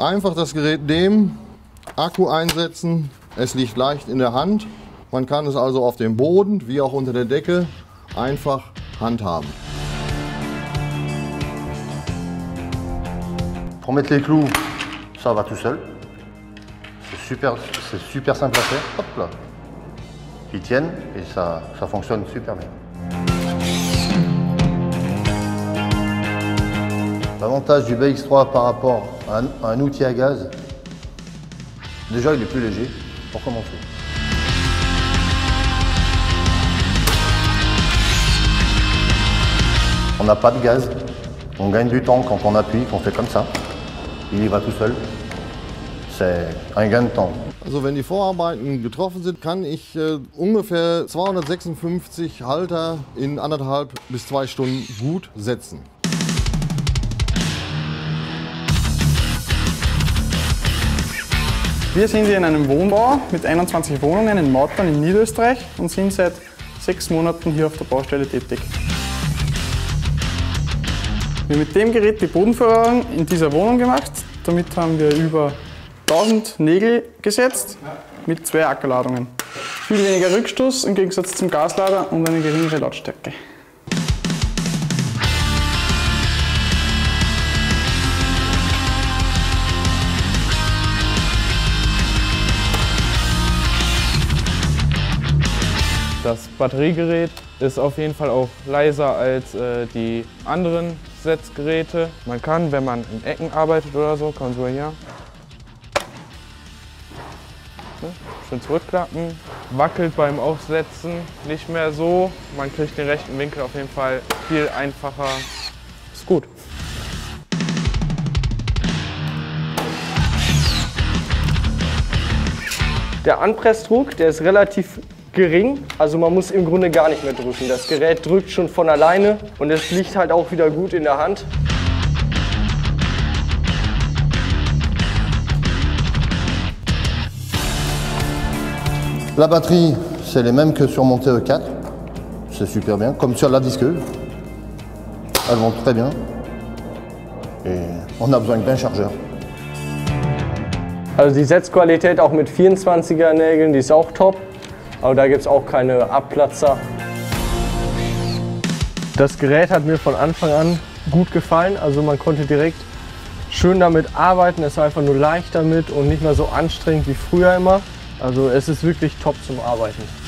Einfach das Gerät nehmen, Akku einsetzen, es liegt leicht in der Hand. Man kann es also auf dem Boden wie auch unter der Decke einfach handhaben. Pour mettre les clous, ça va tout seul. C'est super simple à faire. Hop là. Ils tiennent et ça fonctionne super bien. L'avantage du BX3 par rapport à un outil à gaz, déjà il est plus léger pour commencer. On n'a pas de gaz, on gagne du temps quand on appuie, qu'on fait comme ça. Il y va tout seul. C'est un gain de temps. Also wenn die Vorarbeiten getroffen sind, kann ich ungefähr 256 Halter in 1,5 bis 2 Stunden gut setzen. Wir sind hier in einem Wohnbau mit 21 Wohnungen in Mautern in Niederösterreich und sind seit 6 Monaten hier auf der Baustelle tätig. Wir haben mit dem Gerät die Bodenverrohrung in dieser Wohnung gemacht. Damit haben wir über 1000 Nägel gesetzt mit 2 Ackerladungen. Viel weniger Rückstoß im Gegensatz zum Gaslader und eine geringere Lautstärke. Das Batteriegerät ist auf jeden Fall auch leiser als die anderen Setzgeräte. Man kann, wenn man in Ecken arbeitet oder so, kann man so hier schön zurückklappen. Wackelt beim Aufsetzen nicht mehr so. Man kriegt den rechten Winkel auf jeden Fall viel einfacher. Ist gut. Der Anpressdruck, der ist relativ gering, also man muss im Grunde gar nicht mehr drücken. Das Gerät drückt schon von alleine und es liegt halt auch wieder gut in der Hand. La batterie, c'est les mêmes que sur mon TE4. C'est super bien, comme sur la disqueuse. Elles vont très bien. Et on a besoin d'un chargeur. Also die Setzqualität auch mit 24er Nägeln, die ist auch top. Aber da gibt es auch keine Abplatzer. Das Gerät hat mir von Anfang an gut gefallen. Also man konnte direkt schön damit arbeiten. Es war einfach nur leicht damit und nicht mehr so anstrengend wie früher immer. Also es ist wirklich top zum Arbeiten.